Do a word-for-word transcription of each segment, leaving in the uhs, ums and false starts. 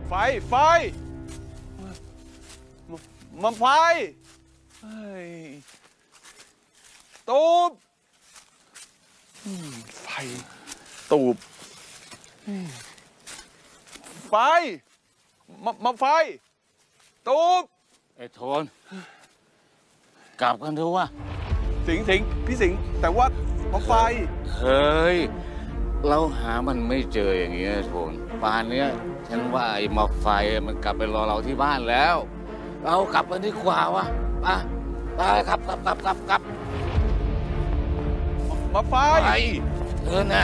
ไฟไฟมันไฟตูบไฟตูบไฟมามาไฟตูบไอ้โทนกลับกันเถอะวะสิงสิงพี่สิงแต่ว่ามาไฟเฮ้ยเราหามันไม่เจออย่างเงี้ยโทนป่านเนี้ยฉันว่าไอ้มาไฟมันกลับไปรอเราที่บ้านแล้วเรากลับกันดีกว่าวะไปไปครับกลับกลับกลับกลับมาไฟไปเออน่ะ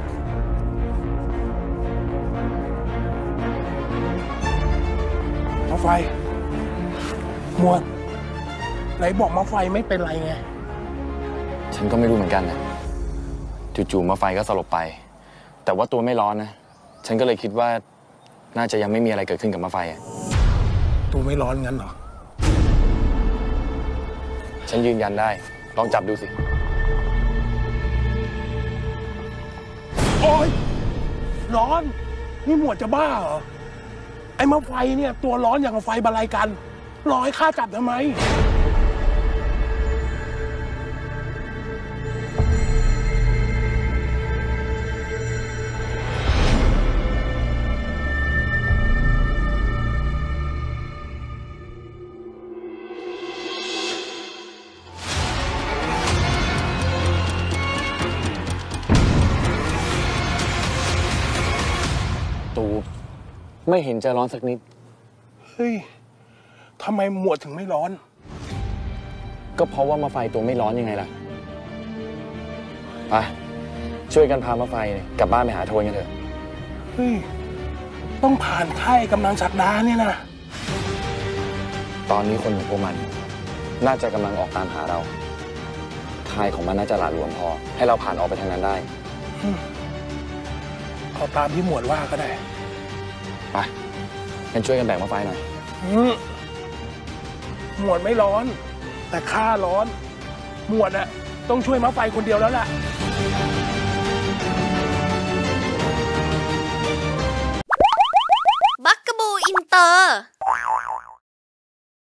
มาไฟหมวดไหนบอกมาไฟไม่เป็นไรไงฉันก็ไม่รู้เหมือนกันนะจู่ๆมาไฟก็สลบไปแต่ว่าตัวไม่ร้อนนะฉันก็เลยคิดว่าน่าจะยังไม่มีอะไรเกิดขึ้นกับมาไฟอ่ะตัวไม่ร้อนงั้นเหรอฉันยืนยันได้ลองจับดูสิโอ๊ยร้อนนี่หมวดจะบ้าเหรอไอ้มาไฟเนี่ยตัวร้อนอย่างกับไฟบรรลัยกันรอให้ข้าจับทำไมตูไม่เห็นจะร้อนสักนิดเฮ้ยทำไมหมวดถึงไม่ร้อนก็เพราะว่ามาไฟตัวไม่ร้อนยังไงล่ะไปช่วยกันพามาไฟกลับบ้านไปหาโทนกันเถอะเฮ้ยต้องผ่านค่ายกำลังศักดาเนี่ยนะตอนนี้คนของพวกมันน่าจะกำลังออกตามหาเราค่ายของมันน่าจะหลาหลวมพอให้เราผ่านออกไปทางนั้นได้เอาตามที่หมวดว่าก็ได้ไปงั้นช่วยกันแบ่งมาไฟหน่อยหมวดไม่ร้อนแต่ข้าร้อนหมวดอะต้องช่วยมาไฟคนเดียวแล้วล่ะ